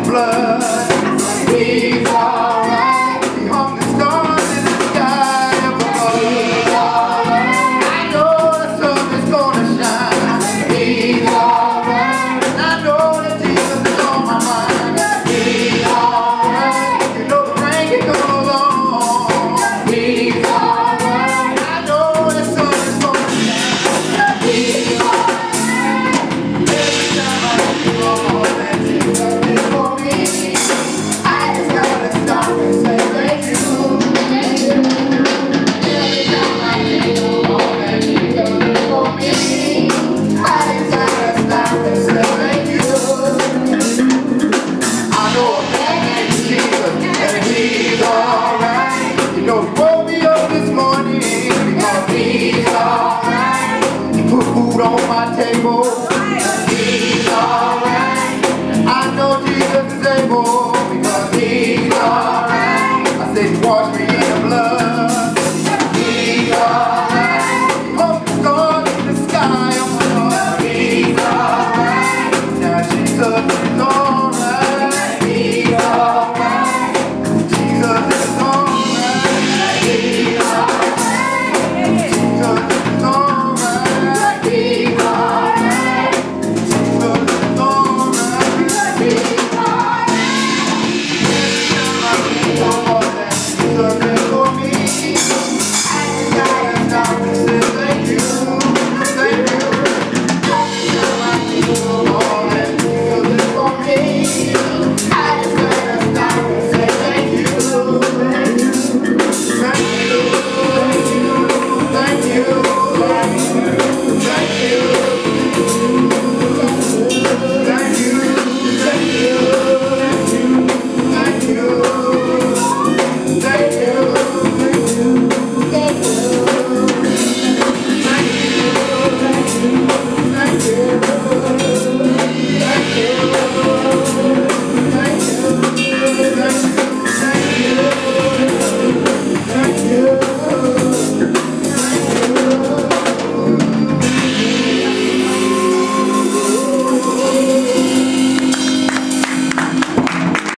blood. He's alright. He hung the stars in the sky above. He's alright. I know the sun is gonna shine. He's alright. And I know that Jesus is on my mind. He's alright. You know the rain can go along. He's alright. I know the sun is gonna shine. He's alright. Every time I feel all that Jesus did for me, I just gotta stop and say thank you. Every time I feel all that Jesus did for me, I just gotta stop and say thank you. I know a man named Jesus, and he's alright. You know he woke me up this morning because he's alright. He put food on my table.